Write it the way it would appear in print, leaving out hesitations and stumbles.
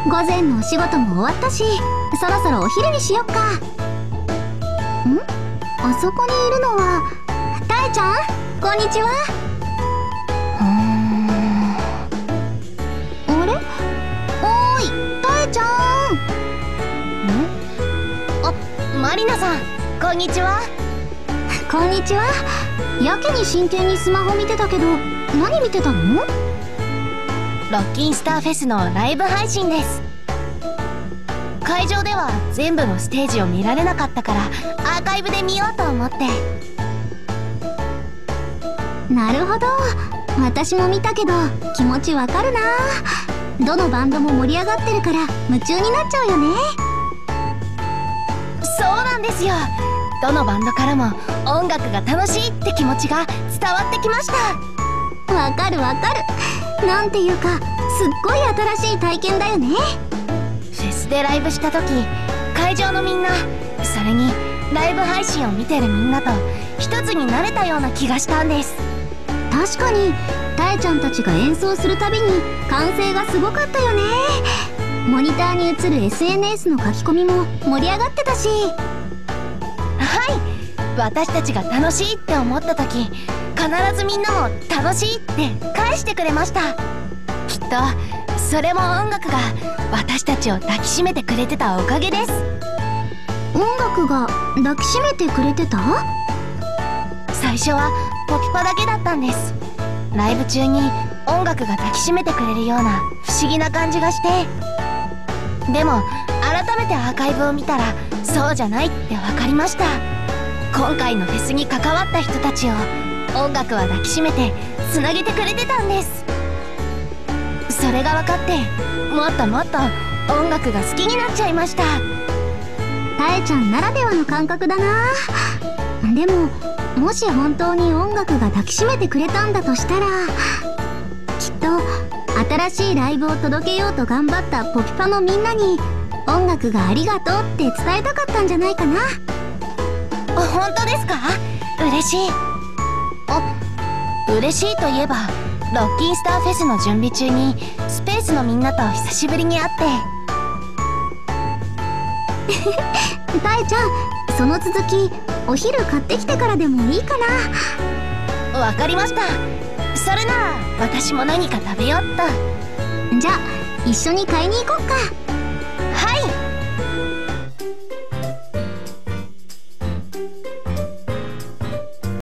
午前のお仕事も終わったし、そろそろお昼にしよっか。あそこにいるのはたえちゃん、こんにちは。あれ、おーいたえちゃん。 あ、マリナさん、こんにちは。 こんにちは。やけに真剣にスマホ見てたけど、何見てたの？ ロッキンスターフェスのライブ配信です。会場では全部のステージを見られなかったから、アーカイブで見ようと思って。 なるほど、私も見たけど気持ちわかるな。どのバンドも盛り上がってるから夢中になっちゃうよね。 そうなんですよ。どのバンドからも音楽が楽しいって気持ちが伝わってきました。 わかるわかる。なんていうか、すっごい新しい体験だよね。 フェスでライブした時、会場のみんな、それにライブ配信を見てるみんなと一つになれたような気がしたんです。 確かにたえちゃんたちが演奏するたびに歓声がすごかったよね。モニターに映る SNS の書き込みも盛り上がってたし。 はい、私たちが楽しいって思った時、必ずみんなも楽しいって返してくれました。きっとそれも音楽が私たちを抱きしめてくれてたおかげです。 音楽が抱きしめてくれてた？ 最初はポピパだけだったんです。ライブ中に音楽が抱きしめてくれるような不思議な感じがして。でも改めてアーカイブを見たら、そうじゃないって分かりました。今回のフェスに関わった人たちを音楽は抱きしめてつなげてくれてたんです。それが分かって、もっともっと音楽が好きになっちゃいました。 たえちゃんならではの感覚だな。でももし本当に音楽が抱きしめてくれたんだとしたら、きっと新しいライブを届けようと頑張ったポピパのみんなに音楽がありがとうって伝えたかったんじゃないかな。 本当ですか？嬉しい。嬉しいといえば、ロッキンスターフェスの準備中にスペースのみんなと久しぶりに会って。 たえちゃん、その続きお昼買ってきてからでもいいかな。 わかりました。それなら私も何か食べよっと。 じゃあ一緒に買いに行こっか。